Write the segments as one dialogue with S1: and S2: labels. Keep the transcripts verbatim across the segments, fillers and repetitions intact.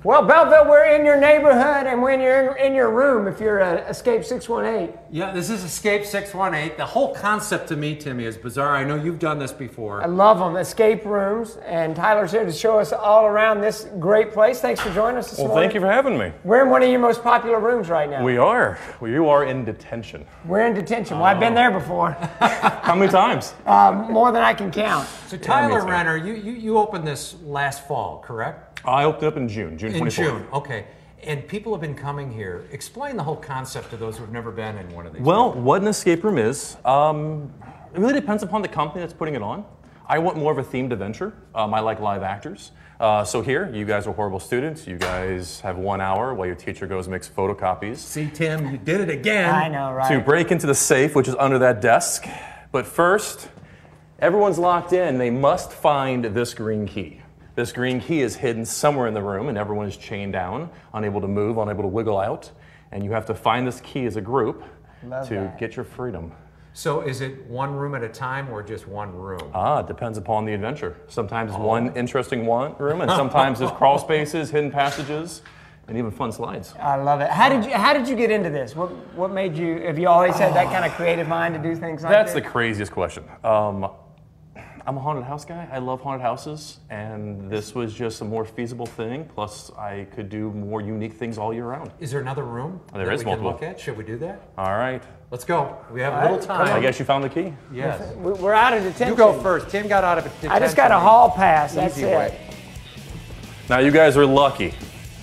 S1: Well, Belleville, we're in your neighborhood, and when you're in, in your room, if you're uh, Escape six one eight.
S2: Yeah, this is Escape six one eight. The whole concept to me, Timmy, is bizarre. I know you've done this before.
S1: I love them, escape rooms, and Tyler's here to show us all around this great place. Thanks for joining us this
S3: well,
S1: morning.
S3: Well, thank you for having me.
S1: We're in one of your most popular rooms right now.
S3: We are. Well, you are in detention.
S1: We're in detention. Well, I've been there before.
S3: How many times?
S1: Uh, more than I can count.
S2: So Tyler Renner, you, you, you opened this last fall, correct?
S3: I opened up in June, June twenty-fourth.
S2: In June, okay. And people have been coming here. Explain the whole concept to those who have never been in one of these.
S3: Well, what an escape room is, um, it really depends upon the company that's putting it on. I want more of a themed adventure. Um, I like live actors. Uh, so here, you guys are horrible students. You guys have one hour while your teacher goes and makes photocopies.
S2: See, Tim, you did it again.
S1: I know, right?
S3: To break into the safe, which is under that desk. But first, everyone's locked in. They must find this green key. This green key is hidden somewhere in the room, and everyone is chained down, unable to move, unable to wiggle out. And you have to find this key as a group
S1: Love
S3: to
S1: that.
S3: get your freedom.
S2: So is it one room at a time or just one room?
S3: Ah, it depends upon the adventure. Sometimes it's oh. one interesting one room, and sometimes there's crawl spaces, hidden passages, and even fun slides.
S1: I love it. How did you How did you get into this? What What made you? Have you always had that kind of creative mind to do things like
S3: That's
S1: this?
S3: the craziest question. Um, I'm a haunted house guy. I love haunted houses, and this was just a more feasible thing. Plus, I could do more unique things all year round.
S2: Is there another room
S3: There
S2: that
S3: is
S2: we
S3: multiple.
S2: can look at? Should we do that?
S3: All right.
S2: Let's go. We have
S1: All
S2: a little
S1: right,
S2: time.
S3: I guess you found the key.
S2: Yes.
S1: We're out of detention.
S2: You go first. Tim got out of detention.
S1: I just got a hall pass. That's
S2: Easy
S1: it.
S2: way.
S3: Now, you guys are lucky.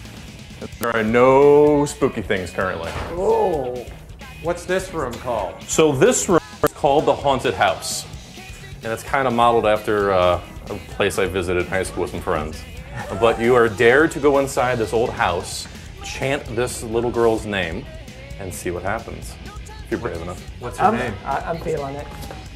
S3: There are no spooky things currently.
S1: Oh.
S2: What's this room called?
S3: So this room is called the Haunted House. And it's kind of modeled after uh, a place I visited in high school with some friends. But you are dared to go inside this old house, chant this little girl's name, and see what happens. If you're brave enough.
S2: What's her
S1: I'm,
S2: name?
S1: I, I'm feeling it.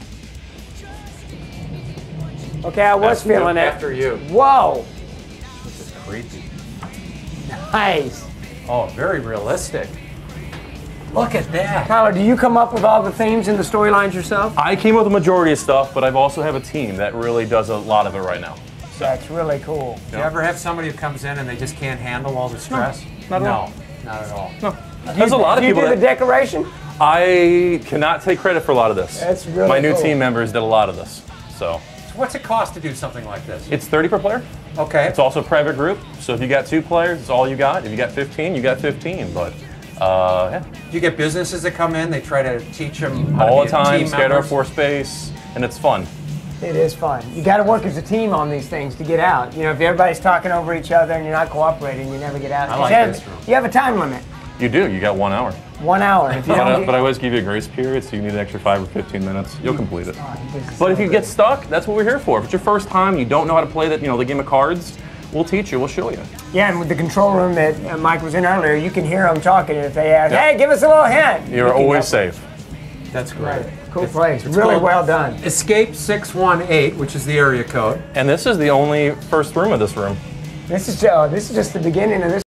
S1: Okay, I was
S3: That's
S1: feeling it.
S2: After you.
S1: Whoa.
S2: This is creepy.
S1: Nice.
S2: Oh, very realistic. Look at that.
S1: Tyler, do you come up with all the themes and the storylines yourself?
S3: I came up with the majority of stuff, but I also have a team that really does a lot of it right now.
S1: That's really cool.
S2: Do you ever have somebody who comes in and they just can't handle all the stress?
S3: not at
S2: no,
S3: all.
S2: not at all.
S3: No. There's a lot of
S1: do you
S3: people
S1: do the
S3: that
S1: decoration?
S3: I cannot take credit for a lot of this.
S1: That's really
S3: My new
S1: cool.
S3: team members did a lot of this. So
S2: So what's it cost to do something like this?
S3: it's thirty per player.
S2: Okay.
S3: It's also a private group. So if you got two players, it's all you got. If you got fifteen, you got fifteen. But uh, yeah.
S2: Do you get businesses that come in, they try to teach them how
S3: all
S2: to
S3: the
S2: be
S3: time,
S2: team
S3: scared
S2: members?
S3: of for space, and it's fun.
S1: It is fun. You got to work as a team on these things to get out. You know, if everybody's talking over each other and you're not cooperating, you never get out.
S2: I like
S1: you have,
S2: this room.
S1: You have a time limit.
S3: You do. You got one hour.
S1: One hour. If you
S3: But,
S1: don't
S3: uh,
S1: get,
S3: but I always give you a grace period, so you need an extra five or fifteen minutes. You'll complete it.
S1: Oh, this is
S3: But
S1: so
S3: if you
S1: good.
S3: get stuck, that's what we're here for. If it's your first time, you don't know how to play that, you know, the game of cards, we'll teach you. We'll show you.
S1: Yeah, and with the control room that uh, Mike was in earlier, you can hear them talking. And if they ask,
S3: Yeah.
S1: hey, give us a little hint. you
S3: You're
S1: can
S3: always
S1: help.
S3: safe.
S2: That's great.
S1: Right. Cool
S2: It's-
S1: place.
S2: it's
S1: Really
S2: called
S1: well done.
S2: Escape six one eight, which is the area code.
S3: And this is the only first room of this room.
S1: This is uh, this is just the beginning of this